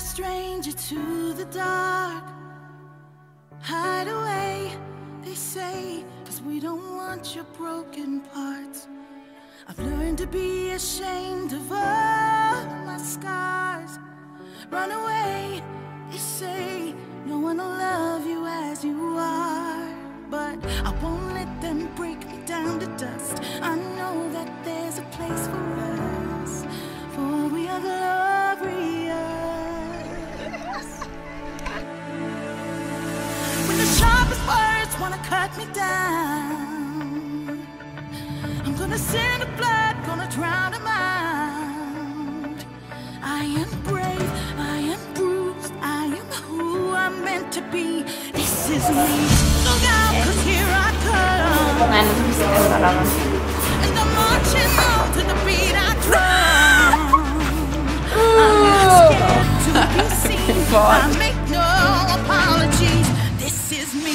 stranger to the dark. Hide away, they say, 'cause we don't want your broken parts. I've learned to be ashamed of all my scars. Run away, they say, no one will love you as you are. But I won't let them break me down to dust. I know that there's a place for us, for we are glorious. When the sharpest words wanna cut me down, I'm gonna send the blood, gonna drown them out. I am brave, I am bruised, I am who I'm meant to be. This is me. Look out, 'cause here I come. And I'm marching on to the beat I drum. I'm not scared to be seen. I make no apologies. This is me.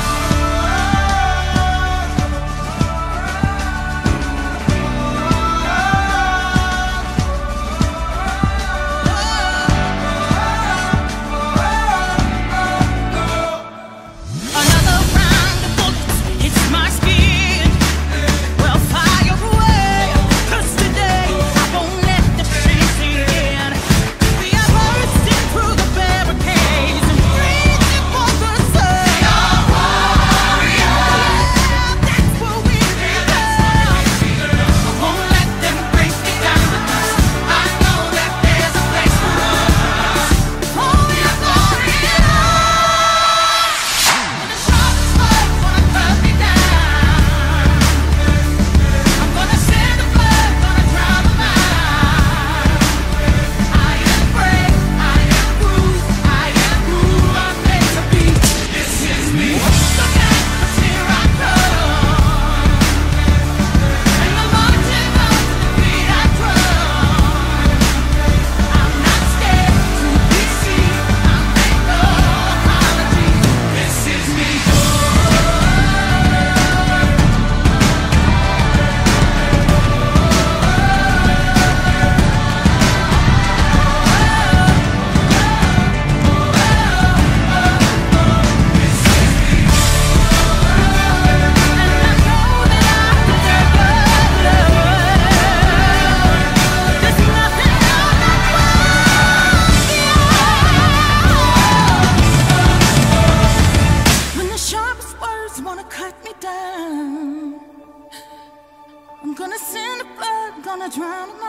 I'm gonna send the blood, gonna drown them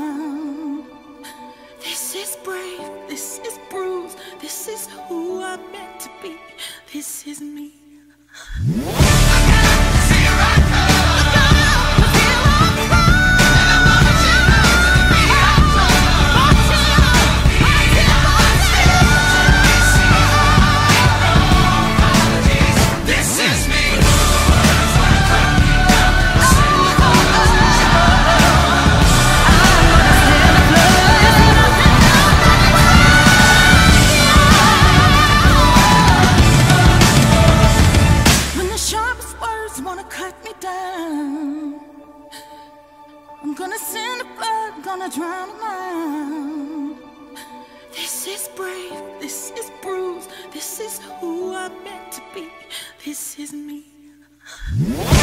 out. This is brave, this is bruised, this is who I'm meant to be. This is me. I'm gonna send the blood, gonna drown them out. This is brave, this is bruised, this is who I'm meant to be. This is me.